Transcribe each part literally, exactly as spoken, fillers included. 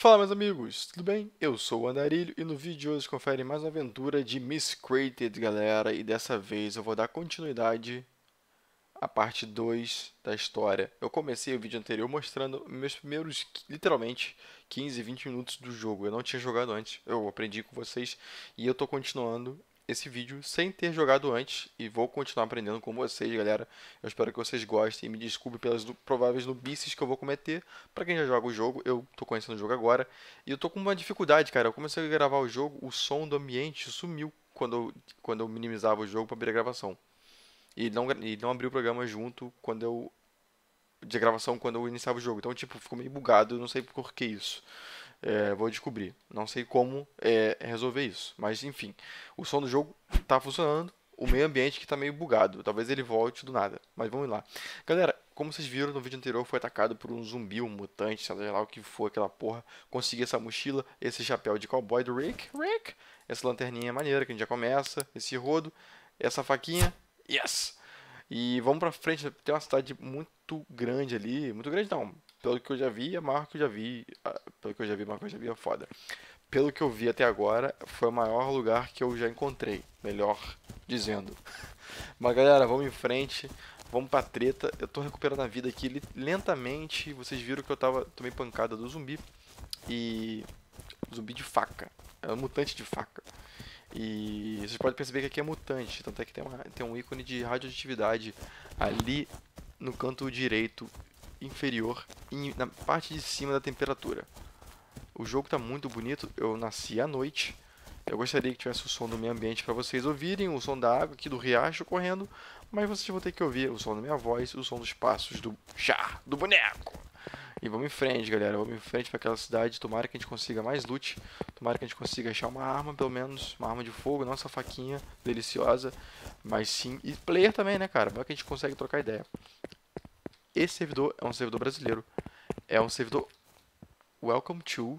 Fala, meus amigos, tudo bem? Eu sou o Andarilho e no vídeo de hoje confere mais uma aventura de Miscreated, galera, e dessa vez eu vou dar continuidade à parte dois da história. Eu comecei o vídeo anterior mostrando meus primeiros, literalmente, quinze, vinte minutos do jogo. Eu não tinha jogado antes, eu aprendi com vocês e eu tô continuando esse vídeo sem ter jogado antes e vou continuar aprendendo com vocês, galera. Eu espero que vocês gostem e me desculpe pelas nu- prováveis nubices que eu vou cometer. Pra quem já joga o jogo, eu tô conhecendo o jogo agora e eu tô com uma dificuldade, cara. Eu comecei a gravar o jogo, o som do ambiente sumiu quando eu, quando eu minimizava o jogo para abrir a gravação. E não, gra- e não abriu o programa junto quando eu de gravação quando eu iniciava o jogo. Então, tipo, ficou meio bugado, eu não sei por que isso. É, vou descobrir. Não sei como é, resolver isso. Mas enfim, o som do jogo tá funcionando. O meio ambiente que tá meio bugado. Talvez ele volte do nada. Mas vamos lá. Galera, como vocês viram no vídeo anterior, foi atacado por um zumbi, um mutante, sei lá o que for aquela porra. Consegui essa mochila, esse chapéu de cowboy do Rick. Rick! Essa lanterninha maneira que a gente já começa. Esse rodo. Essa faquinha. Yes! E vamos pra frente, tem uma cidade muito grande ali. Muito grande não. Pelo que eu já vi, é maior que eu já vi. ah, Pelo que eu já vi, maior que eu já vi é foda. Pelo que eu vi até agora, foi o maior lugar que eu já encontrei. Melhor dizendo. Mas galera, vamos em frente. Vamos pra treta. Eu tô recuperando a vida aqui li- lentamente. Vocês viram que eu tava tomei pancada do zumbi. E. Zumbi de faca. É um mutante de faca. E vocês podem perceber que aqui é mutante, tanto é que tem, uma, tem um ícone de radioatividade ali no canto direito inferior, em- na parte de cima da temperatura. O jogo está muito bonito, eu nasci à noite. Eu gostaria que tivesse o som do meio ambiente para vocês ouvirem, o som da água aqui do riacho correndo, mas vocês vão ter que ouvir o som da minha voz, o som dos passos do chá, do boneco. E vamos em frente, galera. Vamos em frente para aquela cidade. Tomara que a gente consiga mais loot. Tomara que a gente consiga achar uma arma, pelo menos. Uma arma de fogo, não essa faquinha deliciosa. Mas sim. E player também, né, cara? Vai que a gente consegue trocar ideia. Esse servidor é um servidor brasileiro. É um servidor Welcome to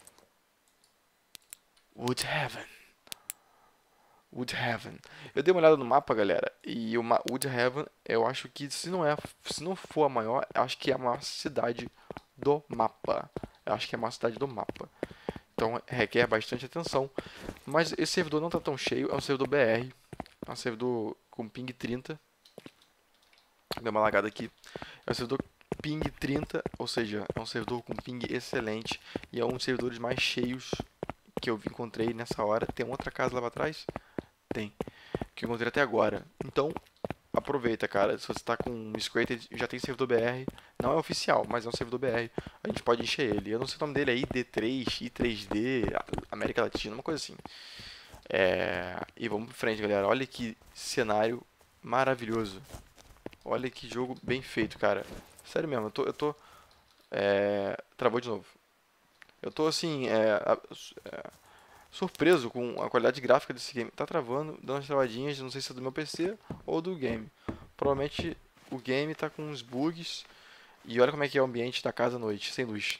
Woodhaven. Woodhaven. Eu dei uma olhada no mapa, galera. E o ma- Woodhaven, eu acho que se não é, se não for a maior, eu acho que é a maior cidade do mapa. Eu acho que é a maior cidade do mapa. Então requer bastante atenção. Mas esse servidor não está tão cheio, é um servidor B R, é um servidor com ping trinta. Deu uma lagada aqui. É um servidor ping trinta, ou seja, é um servidor com ping excelente e é um dos servidores mais cheios que eu encontrei nessa hora. Tem outra casa lá pra trás? Tem. Que eu encontrei até agora. Então, aproveita, cara. Se você está com um Miscreated, já tem servidor B R. Não é oficial, mas é um servidor B R. A gente pode encher ele. Eu não sei o nome dele, é I D três, I três D, América Latina, uma coisa assim. É... E vamos pra frente, galera. Olha que cenário maravilhoso. Olha que jogo bem feito, cara. Sério mesmo, eu tô. Eu tô é... Travou de novo. Eu tô assim. É... a- é, surpreso com a qualidade gráfica desse game. Tá travando, dando umas travadinhas, não sei se é do meu P C ou do game. Provavelmente o game tá com uns bugs. E olha como é que é o ambiente da casa à noite, sem luz.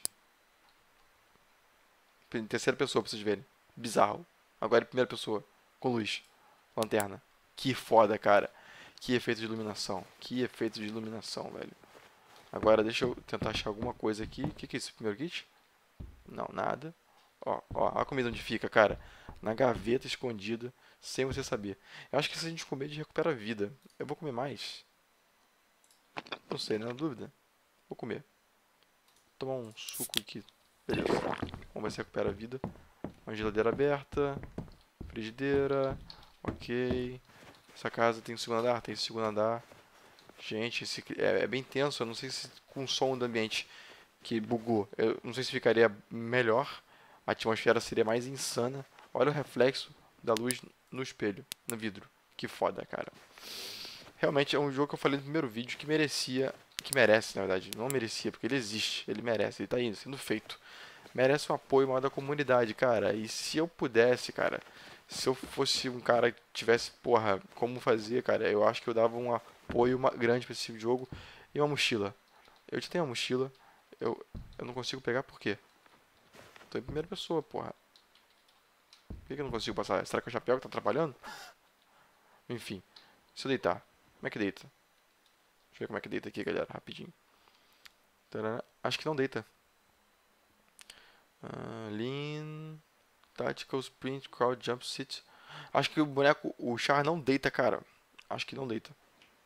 Em terceira pessoa pra vocês verem. Bizarro. Agora em primeira pessoa, com luz. Lanterna. Que foda, cara. Que efeito de iluminação. Que efeito de iluminação, velho. Agora deixa eu tentar achar alguma coisa aqui. O que, que é esse primeiro kit? Não, nada. Ó, ó, a comida onde fica, cara. Na gaveta escondida, sem você saber. Eu acho que se a gente comer, a gente recupera a vida. Eu vou comer mais? Não sei, não é dúvida. Vou comer. Vou tomar um suco aqui. Beleza. Vamos ver se recupera a vida. Uma geladeira aberta. Frigideira. Ok. Essa casa tem segundo andar? Tem segundo andar. Gente, esse, é, é bem tenso. Eu não sei se com o som do ambiente que bugou. Eu não sei se ficaria melhor. A atmosfera seria mais insana. Olha o reflexo da luz no espelho, no vidro. Que foda, cara. Realmente é um jogo que eu falei no primeiro vídeo que merecia. Que merece, na verdade. Não merecia, porque ele existe. Ele merece. Ele tá indo, sendo feito. Merece um apoio maior da comunidade, cara. E se eu pudesse, cara. Se eu fosse um cara que tivesse, porra, como fazer, cara, eu acho que eu dava um apoio grande pra esse tipo de jogo. E uma mochila. Eu já tenho uma mochila. Eu, eu não consigo pegar por quê? Tô em primeira pessoa, porra. Por que que eu não consigo passar? Será que é o chapéu que tá atrapalhando? Enfim. Se eu deitar. Como é que deita? Deixa eu ver como é que deita aqui, galera. Rapidinho. Tarará. Acho que não deita. Uh, lean. Tactical Sprint, Crowd Jump Sit. Acho que o boneco, o Char não deita, cara. Acho que não deita.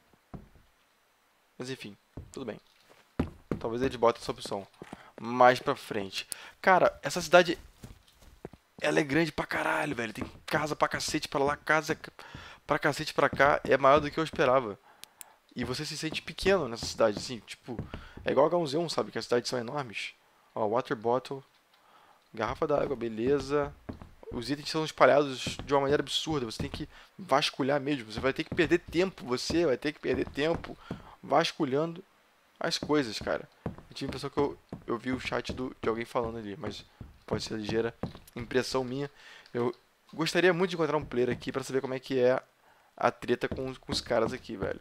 Mas enfim, tudo bem. Talvez ele bote essa opção. Mais pra frente. Cara, essa cidade... Ela é grande pra caralho, velho. Tem casa pra cacete pra lá, casa pra cacete pra cá. É maior do que eu esperava. E você se sente pequeno nessa cidade, assim. Tipo, é igual H um Z um, sabe? Que as cidades são enormes. Ó, water bottle. Garrafa d'água, beleza. Os itens são espalhados de uma maneira absurda. Você tem que vasculhar mesmo. Você vai ter que perder tempo. Você vai ter que perder tempo vasculhando as coisas, cara. Eu tive a impressão que eu, eu vi o chat do, de alguém falando ali, mas pode ser ligeira impressão minha. Eu gostaria muito de encontrar um player aqui pra saber como é que é a treta com, com os caras aqui, velho.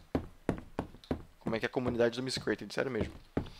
Como é que é a comunidade do Miss Created, sério mesmo.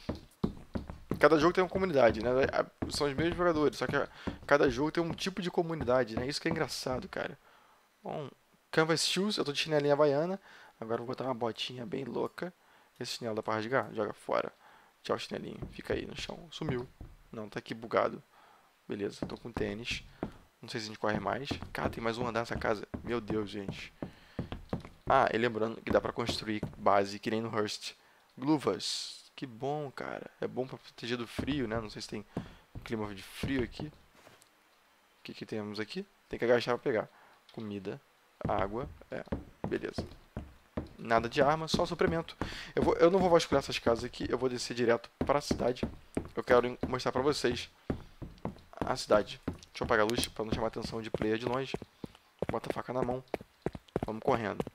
Cada jogo tem uma comunidade, né? São os mesmos jogadores, só que cada jogo tem um tipo de comunidade, né? Isso que é engraçado, cara. Bom, Canvas Shoes, eu tô de chinelinha havaiana. Agora eu vou botar uma botinha bem louca. Esse chinelo dá pra rasgar? Joga fora. Tchau, chinelinho. Fica aí no chão. Sumiu. Não, tá aqui bugado. Beleza, tô com tênis. Não sei se a gente corre mais. Cara, tem mais um andar nessa casa. Meu Deus, gente. Ah, e lembrando que dá pra construir base, que nem no Hearst. Gluvas. Que bom, cara. É bom pra proteger do frio, né? Não sei se tem clima de frio aqui. O que que temos aqui? Tem que agachar pra pegar. Comida, água. É, beleza. Nada de arma, só suprimento. Eu, vou, eu não vou vasculhar essas casas aqui. Eu vou descer direto pra cidade. Eu quero mostrar pra vocês a cidade. Deixa eu apagar a luz pra não chamar a atenção de player de longe. Bota a faca na mão. Vamos correndo.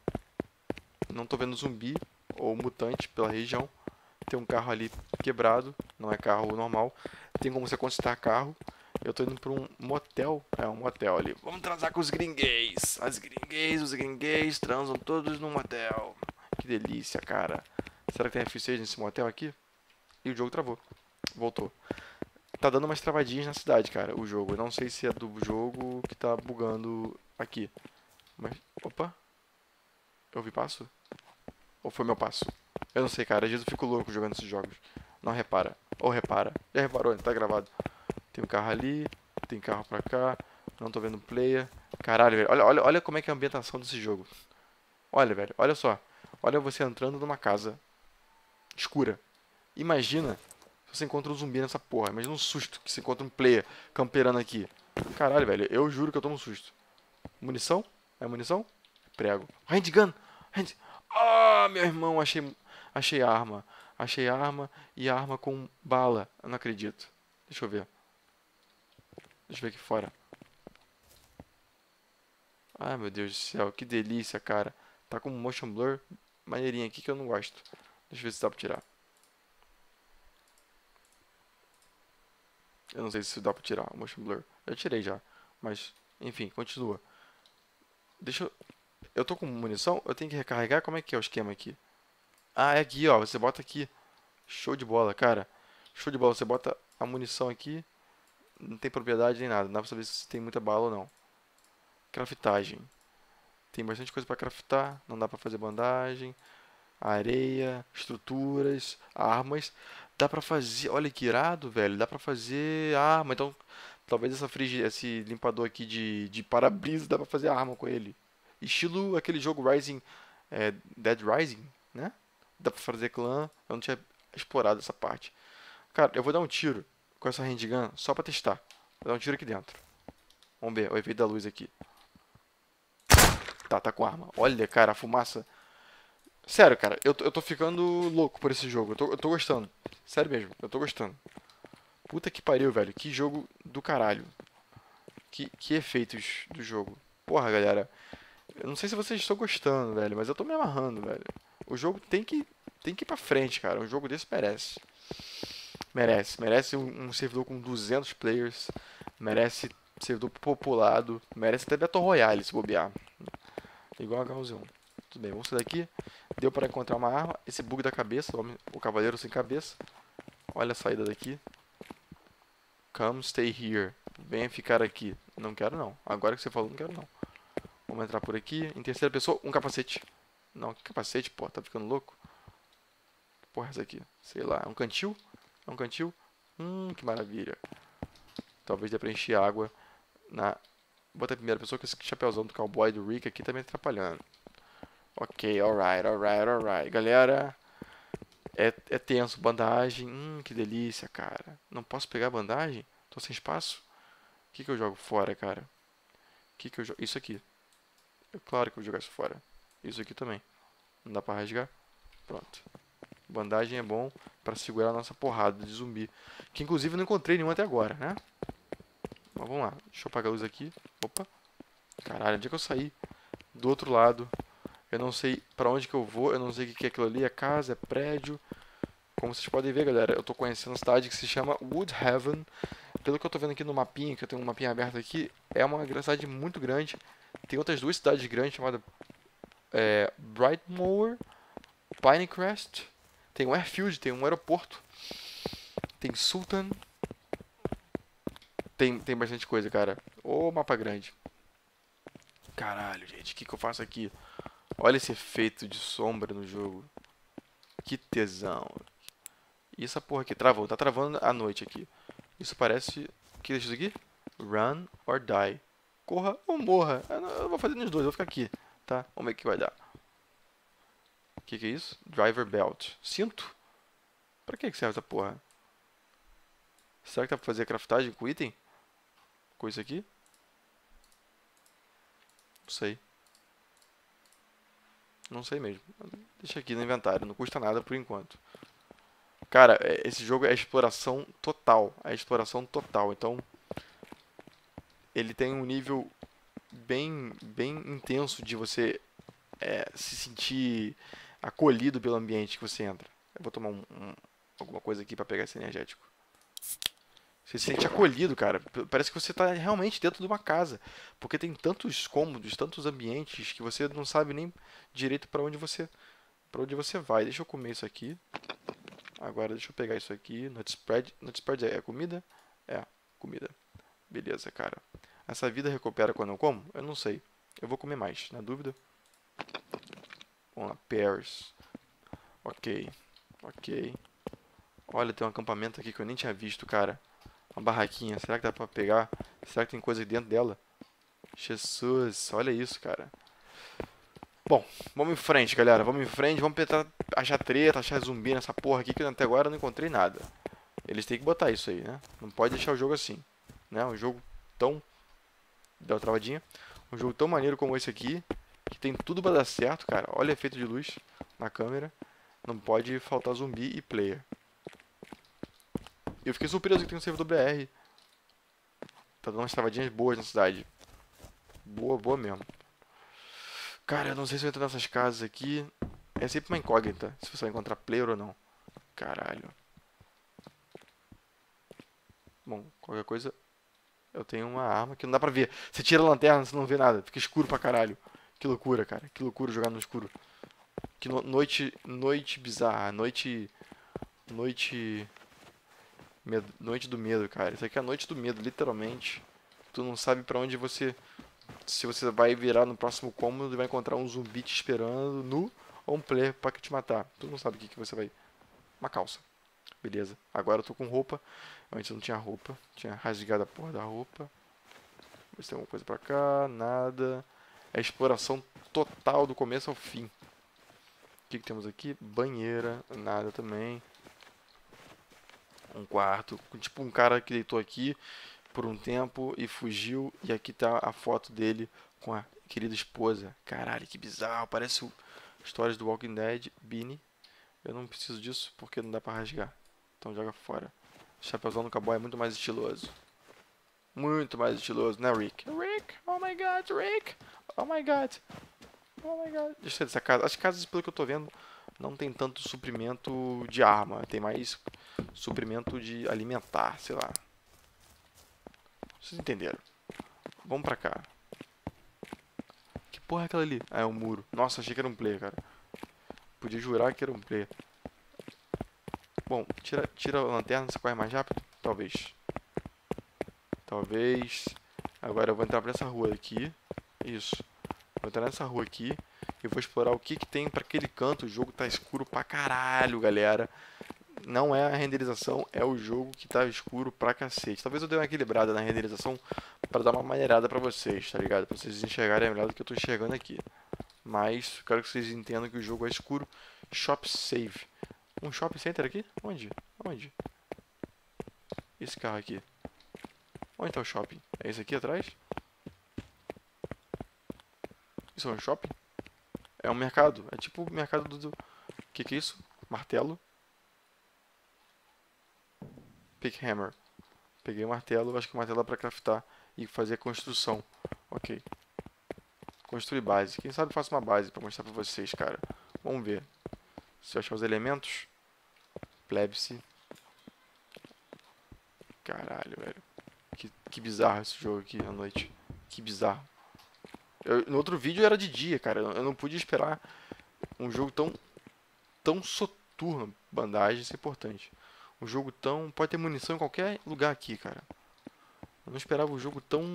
Não tô vendo zumbi ou mutante pela região. Tem um carro ali quebrado. Não é carro normal. Tem como você consertar carro. Eu tô indo pra um motel. É um motel ali. Vamos transar com os gringuês. As gringuês, os gringuês transam todos num motel. Que delícia, cara. Será que tem F seis nesse motel aqui? E o jogo travou. Voltou. Tá dando umas travadinhas na cidade, cara, o jogo. Eu não sei se é do jogo que tá bugando aqui. Mas, opa. Eu vi passo? Ou foi meu passo? Eu não sei, cara. Às vezes eu fico louco jogando esses jogos. Não repara. Ou repara. Já reparou? Tá gravado. Tem um carro ali. Tem carro pra cá. Não tô vendo player. Caralho, velho. Olha, olha, olha como é que é a ambientação desse jogo. Olha, velho. Olha só. Olha você entrando numa casa escura. Imagina se você encontra um zumbi nessa porra. Imagina um susto que você encontra um player camperando aqui. Caralho, velho. Eu juro que eu tomo um susto. Munição? É munição? Prego. Handgun! Hand... Ah, meu irmão. Achei, achei arma. Achei arma e arma com bala. Eu não acredito. Deixa eu ver. Deixa eu ver aqui fora. Ai, meu Deus do céu. Que delícia, cara. Tá com um motion blur maneirinho aqui que eu não gosto. Deixa eu ver se dá pra tirar. Eu não sei se dá pra tirar o motion blur. Eu tirei já. Mas, enfim, continua. Deixa eu... Eu tô com munição? Eu tenho que recarregar? Como é que é o esquema aqui? Ah, é aqui, ó. Você bota aqui. Show de bola, cara. Show de bola. Você bota a munição aqui. Não tem propriedade nem nada. Não dá pra saber se tem muita bala ou não. Craftagem. Tem bastante coisa pra craftar. Não dá pra fazer bandagem. Areia. Estruturas. Armas. Dá pra fazer... Olha que irado, velho. Dá pra fazer arma. Então, talvez essa frigi... esse limpador aqui de, de para-brisa dá pra fazer arma com ele. Estilo aquele jogo Rising... É, Dead Rising, né? Dá pra fazer clã. Eu não tinha explorado essa parte. Cara, eu vou dar um tiro com essa handgun só pra testar. Vou dar um tiro aqui dentro. Vamos ver o efeito da luz aqui. Tá, tá com arma. Olha, cara, a fumaça. Sério, cara, eu tô, eu tô ficando louco por esse jogo. Eu tô, eu tô gostando. Sério mesmo, eu tô gostando. Puta que pariu, velho. Que jogo do caralho. Que, que efeitos do jogo. Porra, galera. Eu não sei se vocês estão gostando, velho, mas eu tô me amarrando, velho. O jogo tem que, tem que ir pra frente, cara. Um jogo desse merece. Merece. Merece um, um servidor com duzentos players. Merece servidor populado. Merece até Battle Royale se bobear. Igual a H um Z um. Tudo bem, vamos sair daqui. Deu para encontrar uma arma. Esse bug da cabeça, o, homem, o cavaleiro sem cabeça. Olha a saída daqui. Come, stay here. Venha ficar aqui. Não quero não. Agora que você falou, não quero não. Vamos entrar por aqui. Em terceira pessoa, um capacete. Não, que capacete, pô. Tá ficando louco? Que porra é essa aqui? Sei lá. É um cantil? É um cantil? Hum, que maravilha. Talvez dê pra encher água na... Vou botar a primeira pessoa, que esse chapéuzão do cowboy do Rick aqui tá me atrapalhando. Ok, alright, alright, alright. Galera, é, é tenso. Bandagem, hum, que delícia, cara. Não posso pegar bandagem? Tô sem espaço? O que que eu jogo fora, cara? O que que eu jogo? Isso aqui. É claro que eu vou jogar isso fora. Isso aqui também. Não dá pra rasgar? Pronto. Bandagem é bom pra segurar a nossa porrada de zumbi. Que inclusive eu não encontrei nenhum até agora, né? Mas vamos lá. Deixa eu apagar a luz aqui. Opa. Caralho, onde é que eu saí? Do outro lado. Eu não sei pra onde que eu vou. Eu não sei o que é aquilo ali. É casa, é prédio. Como vocês podem ver, galera, eu tô conhecendo uma cidade que se chama Woodhaven. Pelo que eu tô vendo aqui no mapinha, que eu tenho um mapinha aberto aqui, é uma cidade muito grande. Tem outras duas cidades grandes chamadas é, Brightmoor, Pinecrest. Tem um airfield, tem um aeroporto. Tem Sultan. Tem, tem bastante coisa, cara. Ô, mapa grande. Caralho, gente, o que, que eu faço aqui? Olha esse efeito de sombra no jogo. Que tesão. E essa porra aqui, travou. Tá travando a noite aqui. Isso parece... O que é isso aqui? Run or die. Corra ou morra. Eu não, eu vou fazer nos dois, eu vou ficar aqui. Tá? Vamos ver o que vai dar. O que, que é isso? Driver belt. Cinto? Pra que que serve essa porra? Será que dá pra fazer craftagem com item? Com isso aqui? Não sei. Não sei mesmo. Deixa aqui no inventário. Não custa nada por enquanto. Cara, esse jogo é exploração total. É exploração total. Então, ele tem um nível bem, bem intenso de você é, se sentir acolhido pelo ambiente que você entra. Eu vou tomar um, um, alguma coisa aqui pra pegar esse energético. Você se sente acolhido, cara. Parece que você tá realmente dentro de uma casa. Porque tem tantos cômodos, tantos ambientes, que você não sabe nem direito pra onde você, para onde você vai. Deixa eu comer isso aqui. Agora deixa eu pegar isso aqui. Nut spread. Nut spread é comida? É, comida. Beleza, cara. Essa vida recupera quando eu como? Eu não sei. Eu vou comer mais, na dúvida. Vamos lá, pears. Ok. Ok. Olha, tem um acampamento aqui que eu nem tinha visto, cara. Uma barraquinha. Será que dá pra pegar? Será que tem coisa dentro dela? Jesus, olha isso, cara. Bom, vamos em frente, galera. Vamos em frente. Vamos tentar achar treta, achar zumbi nessa porra aqui, que até agora eu não encontrei nada. Eles têm que botar isso aí, né? Não pode deixar o jogo assim. Né? Um jogo tão... Dá uma travadinha. Um jogo tão maneiro como esse aqui, que tem tudo pra dar certo, cara. Olha o efeito de luz na câmera. Não pode faltar zumbi e player. Eu fiquei surpreso que tem um servidor B R. Tá dando umas travadinhas boas na cidade. Boa, boa mesmo. Cara, eu não sei se eu entro nessas casas aqui. É sempre uma incógnita se você vai encontrar player ou não. Caralho. Bom, qualquer coisa... Eu tenho uma arma que não dá pra ver. Você tira a lanterna, você não vê nada. Fica escuro pra caralho. Que loucura, cara. Que loucura jogar no escuro. Que no... noite... Noite bizarra. Noite... Noite... Medo... Noite do medo, cara. Isso aqui é a noite do medo, literalmente. Tu não sabe pra onde você... Se você vai virar no próximo cômodo e vai encontrar um zumbi te esperando nu ou um player pra te matar. Tu não sabe o que, que você vai... Uma calça. Beleza. Agora eu tô com roupa. Antes eu não tinha roupa. Tinha rasgado a porra da roupa. Ver se tem alguma coisa pra cá. Nada. É exploração total do começo ao fim. O que, que temos aqui? Banheira. Nada também. Um quarto. Tipo um cara que deitou aqui por um tempo e fugiu. E aqui tá a foto dele com a querida esposa. Caralho, que bizarro. Parece o... Histórias do Walking Dead. Beanie. Eu não preciso disso porque não dá pra rasgar. Então joga fora. Chapéuzão no cowboy é muito mais estiloso. Muito mais estiloso, né, Rick? Rick! Oh my god, Rick! Oh my god! Oh my god! Deixa eu dessa casa. As casas, pelo que eu tô vendo, não tem tanto suprimento de arma. Tem mais suprimento de alimentar, sei lá. Vocês entenderam? Vamos pra cá. Que porra é aquela ali? Ah, é um muro. Nossa, achei que era um player, cara. Podia jurar que era um player. Bom, tira, tira a lanterna, você corre mais rápido? Talvez. Talvez. Agora eu vou entrar pra essa rua aqui. Isso. Vou entrar nessa rua aqui. E vou explorar o que, que tem pra aquele canto. O jogo tá escuro pra caralho, galera. não é a renderização, é o jogo que tá escuro pra cacete. Talvez eu dê uma equilibrada na renderização pra dar uma maneirada pra vocês, tá ligado? Pra vocês enxergarem melhor do que eu tô enxergando aqui. Mas quero que vocês entendam que o jogo é escuro. Shop Save. Um shopping center aqui? Onde? Onde? Esse carro aqui. Onde tá o shopping? É esse aqui atrás? Isso é um shopping? É um mercado. É tipo o mercado do... do... Que que é isso? Martelo. Pick hammer. Peguei o martelo. Acho que o martelo é pra craftar e fazer a construção. Ok. Construir base. Quem sabe eu faço uma base pra mostrar pra vocês, cara. Vamos ver. Se eu achar os elementos. Plebse. Caralho, velho. Que, que bizarro esse jogo aqui à noite. Que bizarro. Eu, no outro vídeo era de dia, cara. Eu não pude esperar um jogo tão tão soturno. Bandagem, isso é importante. Um jogo tão... Pode ter munição em qualquer lugar aqui, cara. Eu não esperava um jogo tão...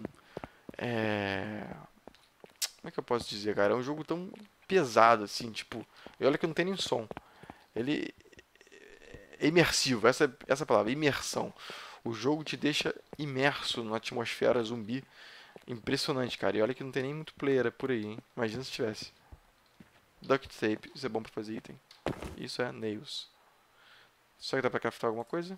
É... Como é que eu posso dizer, cara? É um jogo tão pesado, assim, tipo... E olha que não tem nem som. Ele... É imersivo, essa, essa palavra, imersão. O jogo te deixa imerso na atmosfera zumbi. Impressionante, cara. E olha que não tem nem muito player por aí, hein? Imagina se tivesse. Duct tape, isso é bom pra fazer item. Isso é nails. Será que dá pra craftar alguma coisa?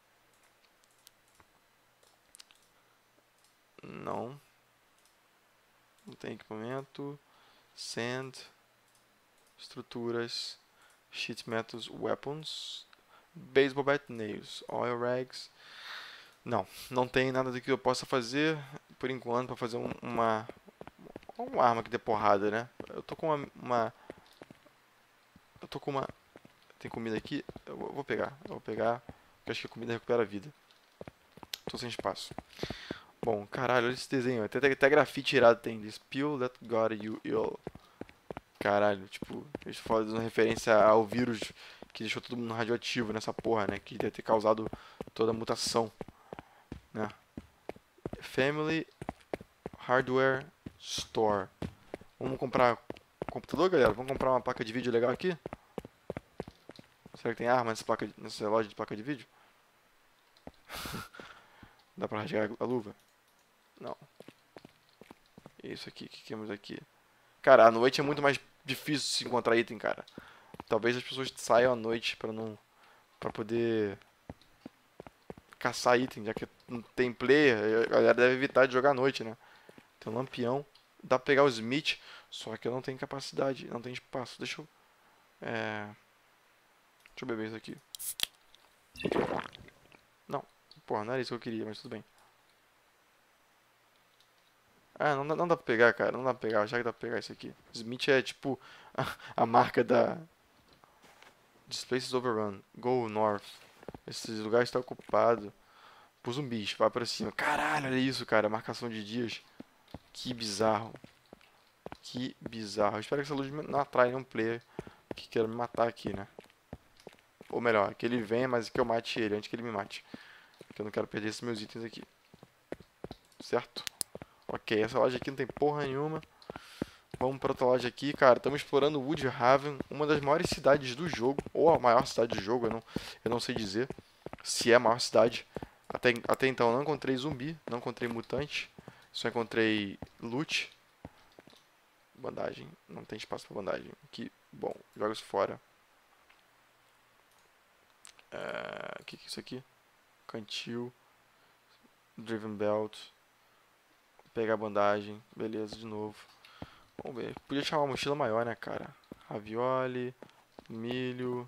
Não. Não tem equipamento. Sand. Estruturas. Sheet metals, weapons. Baseball bat, nails. Oil rags. Não, não tem nada do que eu possa fazer por enquanto pra fazer um, uma uma arma que dê porrada, né? Eu tô com uma, uma eu tô com uma tem comida aqui, eu vou pegar, eu vou pegar, porque acho que a comida recupera a vida. Tô sem espaço. Bom, caralho, olha esse desenho, até, até grafite irado tem. This pill that got you ill. Caralho, tipo, eles fazem referência ao vírus que deixou todo mundo radioativo nessa porra, né? Que deve ter causado toda a mutação, né? Family Hardware Store. Vamos comprar computador, galera? Vamos comprar uma placa de vídeo legal aqui? Será que tem arma nessa, placa, nessa loja de placa de vídeo? Dá pra rasgar a luva? Não. Isso aqui, o que temos aqui? Cara, à noite é muito mais difícil se encontrar item, cara. Talvez as pessoas saiam à noite pra não... Pra poder... caçar item, já que não tem player, a galera deve evitar de jogar à noite, né? Tem um lampião. Dá pra pegar o Smith, só que eu não tenho capacidade, não tenho espaço. Deixa eu... É... Deixa eu beber isso aqui. Não, porra, não era isso que eu queria, mas tudo bem. Ah, não dá, não dá pra pegar, cara, não dá pra pegar, já que dá pra pegar isso aqui. Smith é tipo a, a marca da... This place is overrun. Go north. Esse lugar está ocupado por zumbis, vai pra cima. Caralho, olha isso, cara, marcação de dias. Que bizarro. Que bizarro. Eu espero que essa luz não atraia nenhum player que queira me matar aqui, né? Ou melhor, que ele venha, mas que eu mate ele antes que ele me mate. Porque eu não quero perder esses meus itens aqui. Certo? Ok, essa loja aqui não tem porra nenhuma. Vamos para outra loja aqui, cara. Estamos explorando Woodhaven, uma das maiores cidades do jogo. Ou a maior cidade do jogo, eu não, eu não sei dizer se é a maior cidade. Até, até então eu não encontrei zumbi, não encontrei mutante. Só encontrei loot. Bandagem. Não tem espaço para bandagem. Que bom, joga isso fora. O é, que, que é isso aqui? Cantil. Driven belt. Pegar a bandagem. Beleza, de novo. Vamos ver. Podia chamar uma mochila maior, né, cara? Ravioli. Milho.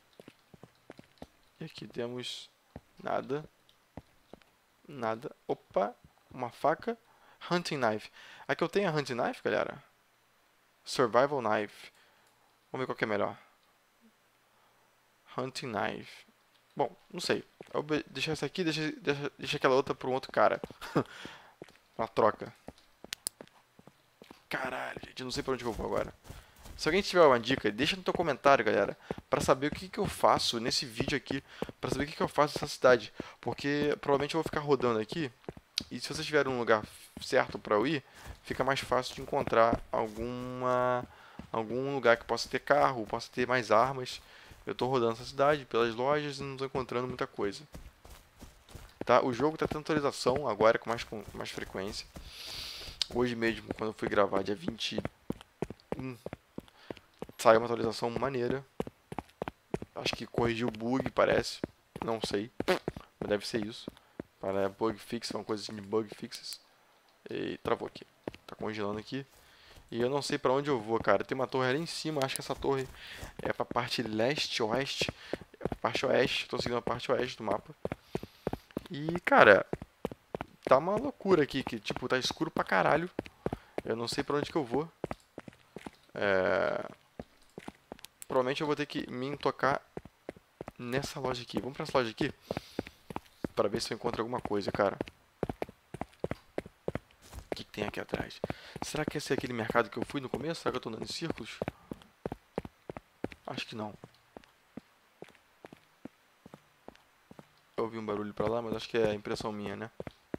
E aqui temos nada. Nada. Opa. Uma faca. Hunting knife. Aqui eu tenho a hunting knife, galera. Survival knife. Vamos ver qual que é melhor. Hunting knife. Bom, não sei. Eu vou deixar essa aqui, deixa, deixa, deixa aquela outra para um outro cara. Uma troca. Caralho, gente, não sei pra onde eu vou agora. Se alguém tiver uma dica, deixa no teu comentário, galera, pra saber o que, que eu faço nesse vídeo aqui, pra saber o que, que eu faço nessa cidade. Porque provavelmente eu vou ficar rodando aqui, e se vocês tiverem um lugar certo pra eu ir, fica mais fácil de encontrar alguma, algum lugar que possa ter carro, possa ter mais armas. Eu tô rodando essa cidade pelas lojas e não tô encontrando muita coisa. Tá? O jogo tá tendo atualização agora com mais, com mais frequência. Hoje mesmo, quando eu fui gravar, dia vinte e um, saiu uma atualização maneira. Acho que corrigiu o bug, parece. Não sei. Mas deve ser isso. Para bug fix, uma coisa assim de bug fixes. E travou aqui. Tá congelando aqui. E eu não sei pra onde eu vou, cara. Tem uma torre ali em cima. Acho que essa torre é pra parte leste-oeste. É pra parte oeste. Tô seguindo a parte oeste do mapa. E, cara, tá uma loucura aqui. Que, tipo, tá escuro pra caralho. Eu não sei pra onde que eu vou. É... Provavelmente eu vou ter que me tocar nessa loja aqui. Vamos pra essa loja aqui? Pra ver se eu encontro alguma coisa, cara. O que, que tem aqui atrás? Será que esse é aquele mercado que eu fui no começo? Será que eu tô andando em círculos? Acho que não. Eu ouvi um barulho pra lá, mas acho que é impressão minha, né?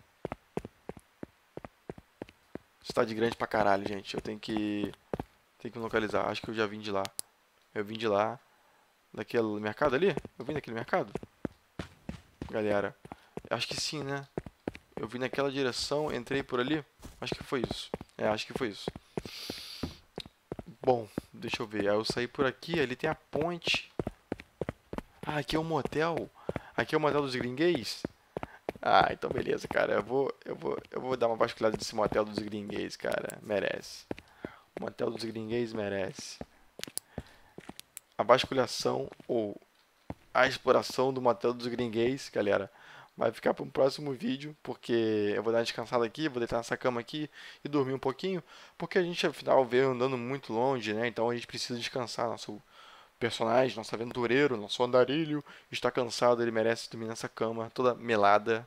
Cidade grande pra caralho, gente. Eu tenho que... Tenho que me localizar. Acho que eu já vim de lá. Eu vim de lá. Daquele mercado ali? Eu vim daquele mercado? Galera. Acho que sim, né? Eu vim naquela direção, entrei por ali. Acho que foi isso. É, acho que foi isso. Bom, deixa eu ver. Aí eu saí por aqui, ali tem a ponte. Ah, aqui é um motel. Aqui é o motel dos gringuês. Ah, então beleza, cara. Eu vou, eu vou, eu vou dar uma vasculhada nesse motel dos gringuês, cara. Merece. O motel dos gringuês merece. A vasculhação ou a exploração do motel dos gringuês, galera, vai ficar para um próximo vídeo, porque eu vou dar uma descansada aqui, vou deitar nessa cama aqui e dormir um pouquinho, porque a gente afinal veio andando muito longe, né? Então a gente precisa descansar. Nosso personagem, nosso aventureiro, nosso andarilho está cansado, ele merece dormir nessa cama toda melada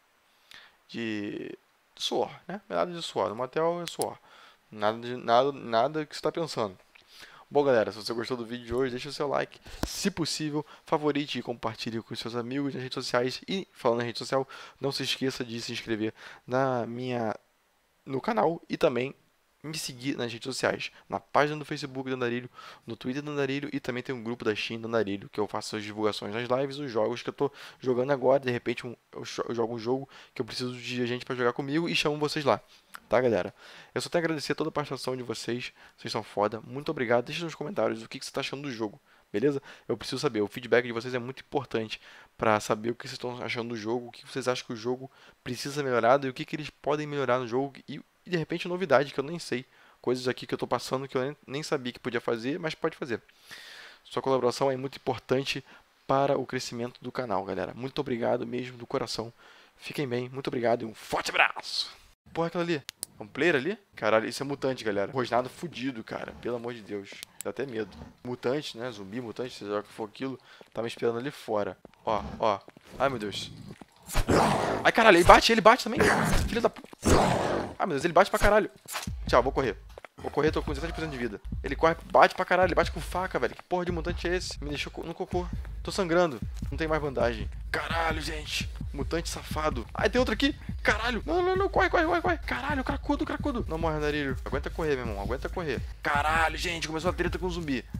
de suor, né? Melada de suor. No motel é suor. Nada de nada, nada que você está pensando. Bom, galera, se você gostou do vídeo de hoje, deixa o seu like. Se possível, favorite e compartilhe com seus amigos nas redes sociais. E, falando na rede social, não se esqueça de se inscrever na minha, no canal e também me seguir nas redes sociais. Na página do Facebook do Andarilho, no Twitter do Andarilho e também tem um grupo da Steam do Andarilho, que eu faço as divulgações nas lives, os jogos que eu tô jogando agora. De repente um, eu, eu jogo um jogo que eu preciso de gente para jogar comigo e chamo vocês lá. Tá, galera? Eu só tenho a agradecer toda a participação de vocês. Vocês são foda. Muito obrigado. Deixa nos comentários o que, que você está achando do jogo. Beleza? Eu preciso saber. O feedback de vocês é muito importante para saber o que vocês estão achando do jogo, o que vocês acham que o jogo precisa ser melhorado e o que, que eles podem melhorar no jogo. E, e de repente novidade que eu nem sei. Coisas aqui que eu estou passando que eu nem, nem sabia que podia fazer, mas pode fazer. Sua colaboração é muito importante para o crescimento do canal, galera. Muito obrigado mesmo, do coração. Fiquem bem. Muito obrigado e um forte abraço. Porra, aquela ali. É um player ali? Caralho, isso é mutante, galera. Rosnado fudido, cara. Pelo amor de Deus. Dá até medo. Mutante, né? Zumbi, mutante, seja o que for aquilo. Tá me esperando ali fora. Ó, ó. Ai, meu Deus. Ai, caralho, ele bate, ele bate também. Filho da puta. Ai, meu Deus, ele bate pra caralho. Tchau, vou correr. Vou correr, tô com dezessete por cento de vida. Ele corre, bate pra caralho, ele bate com faca, velho. Que porra de mutante é esse? Me deixou no cocô. Tô sangrando. Não tem mais bandagem. Caralho, gente. Mutante safado. Ai, tem outro aqui. Caralho. Não, não, não. Corre, corre, corre, corre. Caralho, cracudo, cracudo. Não morre, Andarilho. Aguenta correr, meu irmão. Aguenta correr. Caralho, gente. Começou a treta com o zumbi.